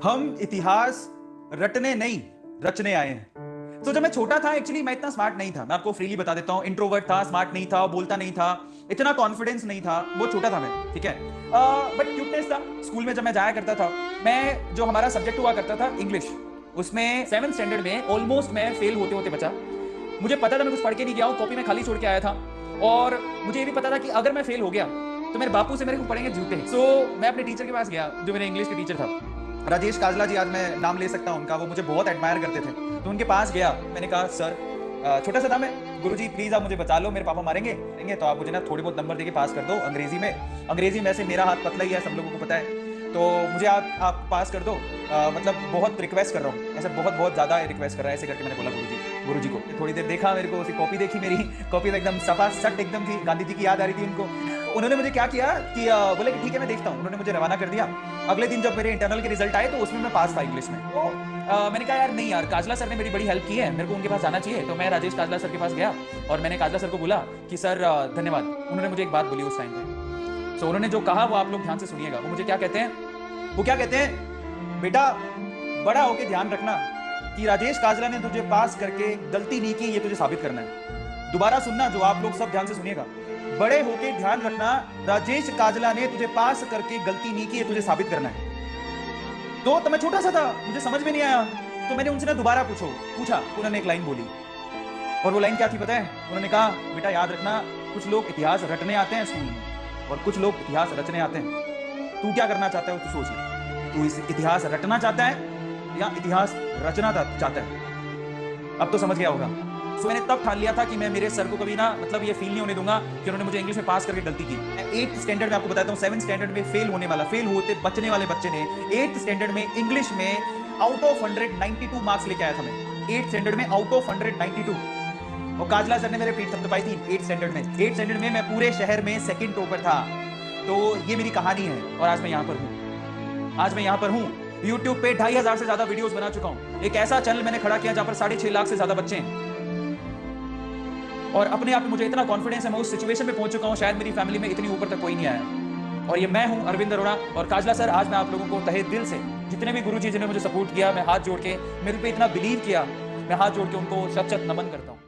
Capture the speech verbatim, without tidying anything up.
हम इतिहास रटने नहीं रचने आए हैं। तो जब मैं छोटा था एक्चुअली मैं इतना स्मार्ट नहीं था, मैं आपको फ्रीली बता देता हूं। इंट्रोवर्ट था, स्मार्ट नहीं था, बोलता नहीं था, इतना कॉन्फिडेंस नहीं था, बहुत छोटा था मैं, ठीक है। बट क्यूटनेस था। स्कूल में जब मैं जाया करता था, मैं जो हमारा सब्जेक्ट हुआ करता था इंग्लिश, उसमें सेवंथ स्टैंडर्ड में ऑलमोस्ट मैं फेल होते होते बचा। मुझे पता था मैं कुछ पढ़ के नहीं गया हूँ, कॉपी में खाली छोड़ के आया था, और मुझे ये भी पता था कि अगर मैं फेल हो गया तो मेरे बापू से मेरे को पढ़ेंगे झूठे। सो so, मैं अपने टीचर के पास गया, जो मेरे इंग्लिश के टीचर था, राजेश काजला जी, आज मैं नाम ले सकता हूं उनका, वो मुझे बहुत एडमायर करते थे। तो उनके पास गया, मैंने कहा सर, छोटा सा था मैं, गुरुजी प्लीज आप मुझे बचा लो, मेरे पापा मारेंगे मारेंगे तो आप मुझे ना थोड़े बहुत नंबर देके पास कर दो अंग्रेजी में। अंग्रेजी में से मेरा हाथ पतला ही है, सब लोगों को पता है, तो मुझे आप आप पास कर दो। आ, मतलब बहुत रिक्वेस्ट कर रहा हूँ, ऐसे बहुत बहुत ज्यादा रिक्वेस्ट कर रहा है, ऐसे करके मैंने बोला गुरुजी गुरुजी को। थोड़ी देर देखा मेरे को, उसकी कॉपी देखी, मेरी कॉपी तो एकदम सफा सट एकदम थी, गांधी जी की याद आ रही थी उनको। उन्होंने मुझे क्या किया कि बोले कि ठीक है मैं देखता हूँ। उन्होंने मुझे रवाना कर दिया। अगले दिन जब मेरे इंटरनल के रिजल्ट आए तो उसमें मैं पास था इंग्लिश में। तो आ, मैंने कहा यार नहीं यार, काजला सर ने मेरी बड़ी हेल्प की है, मेरे को उनके पास जाना चाहिए। तो मैं राजेश काजला सर के पास गया और मैंने काजला सर को बोला कि सर धन्यवाद। उन्होंने मुझे एक बात बोली उस टाइम पे, तो उन्होंने जो कहा वो आप लोग ध्यान से सुनिएगा। वो मुझे क्या कहते हैं, वो क्या कहते हैं, बेटा बड़ा होके ध्यान रखना कि राजेश काजला ने तुझे पास करके गलती नहीं की, ये तुझे साबित करना है। दोबारा सुनना, जो आप लोग सब ध्यान से सुनिएगा, बड़े होके ध्यान रखना, राजेश काजला ने तुझे पास करके गलती नहीं की, ये तुझे साबित करना है। तो, तो मैं छोटा सा था, मुझे समझ में नहीं आया, तो मैंने उनसे ना दोबारा पूछो पूछा उन्होंने एक लाइन बोली, और वो लाइन क्या थी पता है? उन्होंने कहा बेटा याद रखना, कुछ लोग इतिहास रटने आते हैं स्कूल में और कुछ लोग इतिहास रचने आते हैं। तू क्या करना चाहता है वो तू सोच ले। तू इस इतिहास रटना चाहता है या इतिहास रचना चाहता है? अब तो समझ गया होगा। सो मैंने तब ठान लिया था कि मैं मेरे सर को कभी ना मतलब ये फील नहीं होने दूंगा कि उन्होंने मुझे इंग्लिश में पास करके गलती की। मैं एट्थ स्टैंडर्ड में आपको बताता हूँ, सेवंथ स्टैंडर्ड में फेल होने वाला, फेल होते बचने वाले बच्चे ने एट्थ स्टैंडर्ड में इंग्लिश में out of hundred ninety two marks लेके आया था मैं एट्थ स्टैंडर्ड में, out of hundred ninety two. और काजला सर ने मेरे पीठ थपथपाई थी एट्थ स्टैंडर्ड में। एट्थ स्टैंडर्ड में मैं पूरे शहर में सेकंड टॉपर था। तो ये मेरी कहानी है और आज मैं यहाँ पर हूँ, आज मैं यहाँ पर हूँ। यूट्यूब पे ढाई हजार से ज्यादा वीडियोस बना चुका हूँ। एक ऐसा चैनल मैंने खड़ा किया जहाँ पर साढ़े छह लाख से ज्यादा बच्चे हैं, और अपने आप में मुझे इतना कॉन्फिडेंस है, मैं उस सिचुएशन पे पहुंच चुका हूँ, शायद मेरी फैमिली में इतनी ऊपर तक कोई नहीं आया। और ये मैं हूँ अरविंद अरोड़ा और काजला सर। आज मैं आप लोगों को तहे दिल से, जितने भी गुरुजी जिन्होंने मुझे सपोर्ट किया, मैं हाथ जोड़ के, मेरे पे इतना बिलीव किया, मैं हाथ जोड़ के उनको शत शत नमन करता हूँ।